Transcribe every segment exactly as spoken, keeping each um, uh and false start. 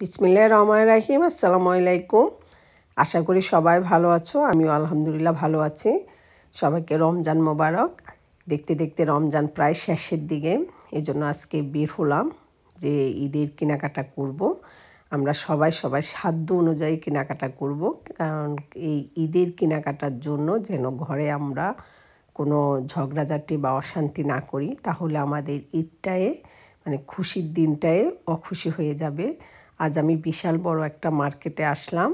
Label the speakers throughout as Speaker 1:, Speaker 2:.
Speaker 1: বিসমিল্লাহির রহমানির রহিম। আসসালামু আলাইকুম। আশা করি সবাই ভালো আছো, আমিও আলহামদুলিল্লাহ ভালো আছি। সবাইকে রমজান মোবারক। দেখতে দেখতে রমজান প্রায় শেষের দিকে, এই জন্য আজকে বের হলাম যে ঈদের কেনাকাটা করব। আমরা সবাই সবাই সাধ্য অনুযায়ী কেনাকাটা করব, কারণ এই ঈদের কেনাকাটার জন্য যেন ঘরে আমরা কোনো ঝগড়াঝাটি বা অশান্তি না করি, তাহলে আমাদের ঈদটায় মানে খুশির দিনটায় অখুশি হয়ে যাবে। আজ আমি বিশাল বড় একটা মার্কেটে আসলাম,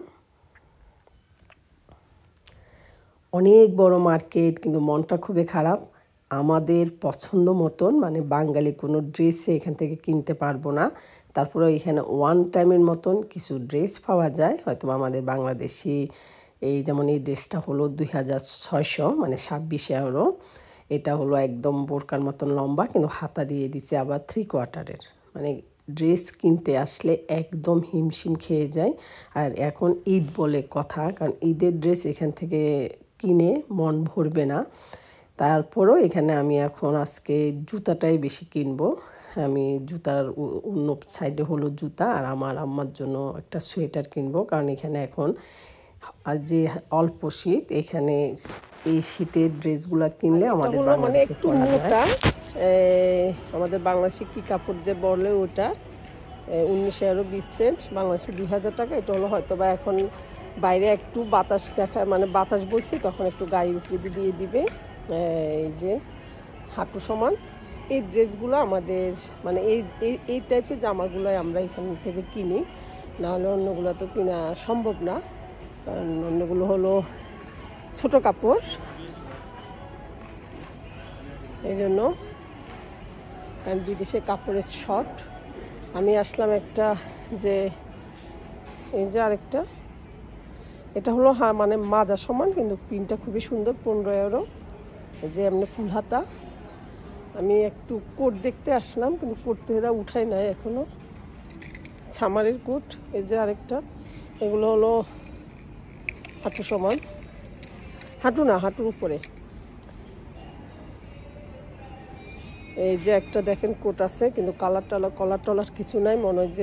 Speaker 1: অনেক বড় মার্কেট, কিন্তু মনটা খুবই খারাপ। আমাদের পছন্দ মতন মানে বাঙালি কোনো ড্রেসে এখান থেকে কিনতে পারবো না। তারপরে এখানে ওয়ান টাইমের মতন কিছু ড্রেস পাওয়া যায়, হয়তো আমাদের বাংলাদেশি। এই যেমন এই ড্রেসটা হলো দুই হাজার ছয়শো মানে ছাব্বিশে এগারো। এটা হলো একদম বোরকার মতন লম্বা, কিন্তু হাতা দিয়ে দিছে আবার থ্রি কোয়ার্টারের। মানে ড্রেস কিনতে আসলে একদম হিমশিম খেয়ে যায়। আর এখন ঈদ বলে কথা, কারণ ঈদের ড্রেস এখান থেকে কিনে মন ভরবে না। তারপরও এখানে আমি এখন আজকে জুতাটাই বেশি কিনবো। আমি জুতার অন্য সাইডে হলো জুতা, আর আমার আম্মার জন্য একটা সোয়েটার কিনবো, কারণ এখানে এখন যে অল্প শীত, এখানে এই শীতের ড্রেসগুলো কিনলে আমাদের মানে একটু মোটা, আমাদের বাংলাদেশি কি কাপড় যে বলে ওটা উনিশশো এগারো বিশ সেন্ট, বাংলাদেশি দুই হাজার টাকা। এটা হলো হয়তো বা এখন বাইরে একটু বাতাস দেখা মানে বাতাস বইছে, তখন একটু গায়ে উপরে দিয়ে দিবে। এই যে হাঁটু সমান এই ড্রেসগুলো আমাদের মানে এই এই টাইপের জামাগুলোই আমরা এখান থেকে কিনি, নাহলে অন্যগুলো তো কেনা সম্ভব না, কারণ অন্যগুলো হলো ছোট কাপড়। এই জন্য কারণ বিদেশে কাপড়ের শর্ট। আমি আসলাম একটা যে এই যে আরেকটা, এটা হলো হ্যাঁ মানে মাজা সমান, কিন্তু প্রিন্টটা খুবই সুন্দর, পনেরো এগারো যে এমনি ফুল হাতা। আমি একটু কোট দেখতে আসলাম, কিন্তু কোট থেকে উঠাই নাই এখনো, ছামারের কোট। এই যে আরেকটা, এগুলো হলো হাঁটু সমান, হাঁটু না হাঁটুর উপরে। এই যে একটা দেখেন কোট আছে, কিন্তু কালার টালার কলার টলার কিছু নাই, মনে হয় যে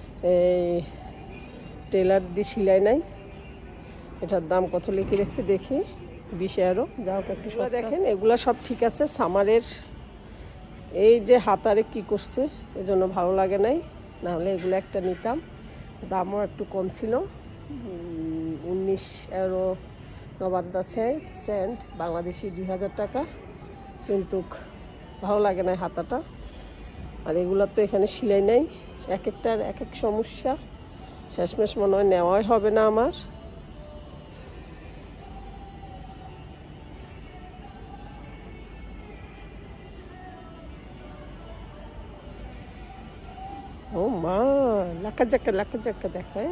Speaker 1: টেলার দিয়ে সিলাই নাই। এটার দাম কত লিখে রেখেছে দেখি, বিশ এগারো। যা হোক একটু দেখেন, এগুলা সব ঠিক আছে। সামারের এই যে হাতারে কি করছে, এজন্য ভালো লাগে নাই, নাহলে এগুলো একটা নিতাম। দামও একটু কম ছিল, উনিশ এগারো নবান্তা সেন্ট সেন্ট বাংলাদেশি দুই হাজার টাকা, কিন্তু ভালো লাগে না হাতাটা। আর এগুলো তো এখানে সিলাই নেই, এক একটার এক এক সমস্যা। শেষমেশ মনে হয় নেওয়াই হবে না আমার। ও মা, লাকা জাক্কা লাকা জাক্কা দেখায়।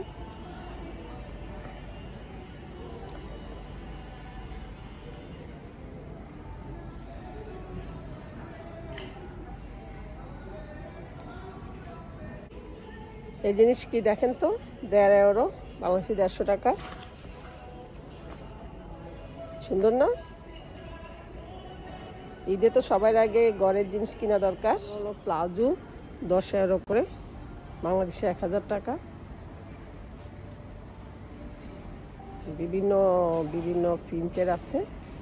Speaker 1: এই জিনিস কি দেখেন তো, দেড় এগারো বাংলাদেশি দেড়শো টাকা। সুন্দর না? ঈদে তো সবার আগে ঘরের জিনিস কিনা দরকার। হলো প্লাজো দশ এগারো করে, বাংলাদেশে এক হাজার টাকা। বিভিন্ন বিভিন্ন প্রিন্টের আছে।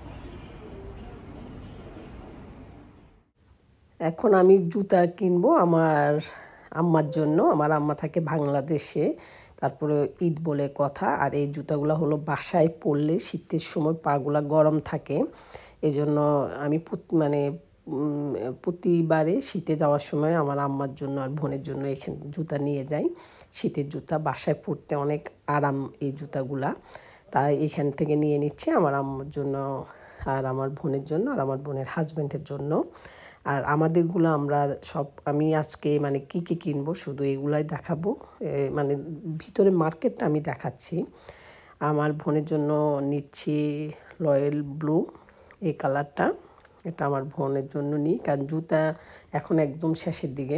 Speaker 1: এখন আমি জুতা কিনবো আমার আম্মার জন্য। আমার আম্মা থাকে বাংলাদেশে, তারপরে ঈদ বলে কথা। আর এই জুতাগুলো হলো বাসায় পরলে শীতের সময় পাগুলা গরম থাকে, এই জন্য আমি মানে প্রতিবারে শীতে যাওয়ার সময় আমার আম্মার জন্য আর বোনের জন্য এখানে জুতা নিয়ে যাই। শীতের জুতা বাসায় পরতে অনেক আরাম এই জুতাগুলা, তাই এখান থেকে নিয়ে নিচ্ছে আমার আম্মার জন্য আর আমার বোনের জন্য আর আমার বোনের হাজব্যান্ডের জন্য। আর আমাদেরগুলো আমরা সব আমি আজকে মানে কী কী কিনবো শুধু এগুলাই দেখাবো, মানে ভিতরে মার্কেটটা আমি দেখাচ্ছি। আমার বোনের জন্য নিচ্ছি রয়্যাল ব্লু এই কালারটা, এটা আমার বোনের জন্য নিই, কারণ জুতা এখন একদম শেষের দিকে।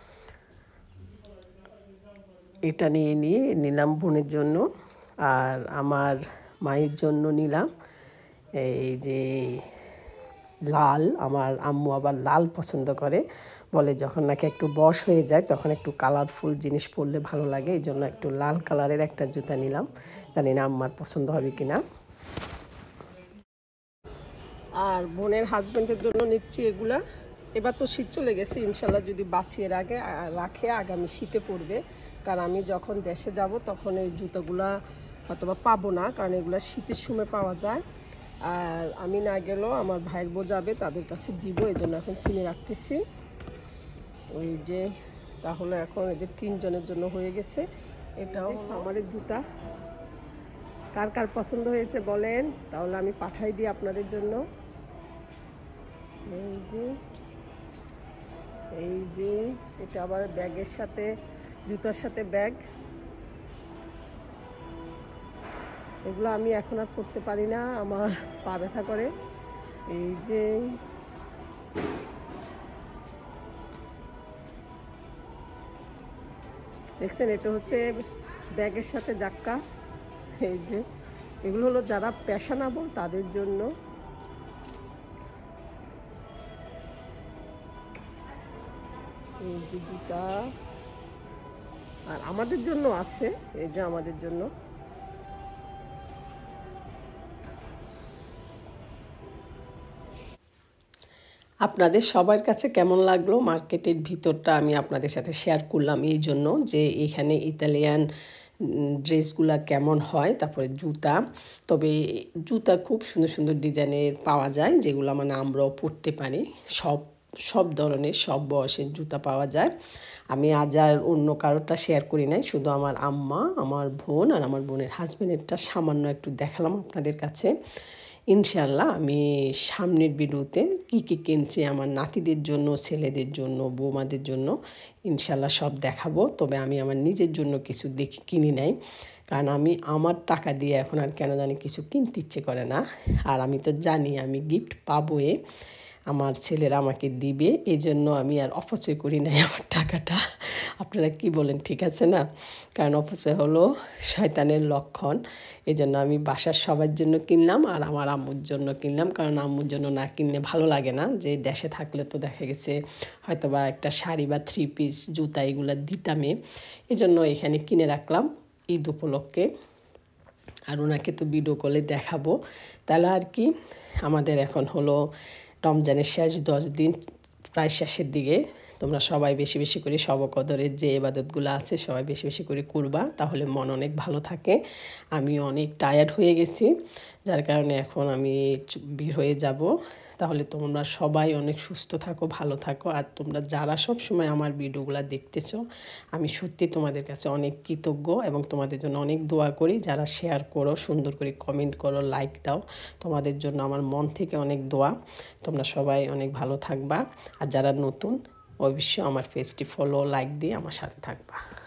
Speaker 1: এটা নিয়ে নিয়ে নিলাম বোনের জন্য। আর আমার মায়ের জন্য নিলাম এই যে লাল, আমার আম্মু আবার লাল পছন্দ করে, বলে যখন নাকি একটু বয়স হয়ে যায় তখন একটু কালারফুল জিনিস পরলে ভালো লাগে, এই জন্য একটু লাল কালারের একটা জুতা নিলাম, জানি না আম্মার পছন্দ হবে কিনা। আর বোনের হাজব্যান্ডের জন্য নিচ্ছি এগুলা। এবার তো শীত চলে গেছে, ইনশাল্লাহ যদি বাঁচিয়ে রাখে রাখে আগামী শীতে পড়বে, কারণ আমি যখন দেশে যাব তখন এই জুতোগুলা হয়তোবা পাবো না, কারণ এগুলো শীতের সময় পাওয়া যায়। আর আমি না গেলেও আমার ভাইয়ের বউ যাবে, তাদের কাছে দিব, এই জন্য এখন কিনে রাখতেছি। ওই যে তাহলে এখন এদের তিনজনের জন্য হয়ে গেছে। এটাও আমার জুতা, কার কার পছন্দ হয়েছে বলেন, তাহলে আমি পাঠাই দিই আপনাদের জন্য। এই যে এই যে এটা আবার ব্যাগের সাথে, জুতার সাথে ব্যাগ। এগুলো আমি এখন আর পরতে পারি না, আমার পা ব্যথা করে। এই যে দেখছেন, এটা হচ্ছে ব্যাগের সাথে জাক্কা। এই যে এগুলো হলো যারা পেশানাবল তাদের জন্য। এই যে জুতা, আর আমাদের জন্য আছে, এই যে আমাদের জন্য। আপনাদের সবার কাছে কেমন লাগলো মার্কেটের ভিতরটা, আমি আপনাদের সাথে শেয়ার করলাম এই জন্য যে এখানে ইতালিয়ান ড্রেসগুলা কেমন হয়, তারপরে জুতা। তবে জুতা খুব সুন্দর সুন্দর ডিজাইনের পাওয়া যায়, যেগুলো মানে আমরাও পরতে পারি। সব সব ধরনের সব বয়সের জুতা পাওয়া যায়। আমি আজ আর অন্য কারোরটা শেয়ার করি নাই, শুধু আমার আম্মা, আমার বোন আর আমার বোনের হাজব্যান্ডেরটা সামান্য একটু দেখালাম আপনাদের কাছে। ইনশাল্লাহ আমি সামনের ভিডিওতে কী কী কিনছি আমার নাতিদের জন্য, ছেলেদের জন্য, বৌমাদের জন্য, ইনশাল্লাহ সব দেখাবো। তবে আমি আমার নিজের জন্য কিছু দেখি কিনি নাই, কারণ আমি আমার টাকা দিয়ে এখন আর কেন জানি কিছু কিনতে ইচ্ছে করে না। আর আমি তো জানি আমি গিফট পাবোই, আমার ছেলেরা আমাকে দিবে, এই জন্য আমি আর অপচয় করি নাই আমার টাকাটা। আপনারা কি বলেন, ঠিক আছে না? কারণ অপচয় হলো শয়তানের লক্ষণ। এই জন্য আমি বাসার সবার জন্য কিনলাম আর আমার আম্মুর জন্য কিনলাম, কারণ আম্মুর জন্য না কিনলে ভালো লাগে না। যে দেশে থাকলে তো দেখা গেছে হয়তো বা একটা শাড়ি বা থ্রি পিস জুতা এগুলো দিতামে, এই জন্য এখানে কিনে রাখলাম ঈদ উপলক্ষে। আর ওনাকে তো ভিডিও কলে দেখাবো। তাহলে আর কি, আমাদের এখন হলো রমজানের শেষ দশ দিন, প্রায় শেষের দিকে। তোমরা সবাই বেশি বেশি করে সব কদরের যে ইবাদতগুলো আছে সবাই বেশি বেশি করে করবা, তাহলে মন অনেক ভালো থাকে। আমি অনেক টায়ার্ড হয়ে গেছি, যার কারণে এখন আমি বের হয়ে যাব। তাহলে তোমরা সবাই অনেক সুস্থ থাকো, ভালো থাকো। আর তোমরা যারা সব সময় আমার ভিডিওগুলো দেখতেছো, আমি সত্যি তোমাদের কাছে অনেক কৃতজ্ঞ এবং তোমাদের জন্য অনেক দোয়া করি। যারা শেয়ার করো, সুন্দর করে কমেন্ট করো, লাইক দাও, তোমাদের জন্য আমার মন থেকে অনেক দোয়া। তোমরা সবাই অনেক ভালো থাকবা। আর যারা নতুন, অবশ্যই আমার পেজটি ফলো, লাইক দিয়ে আমার সাথে থাকবা।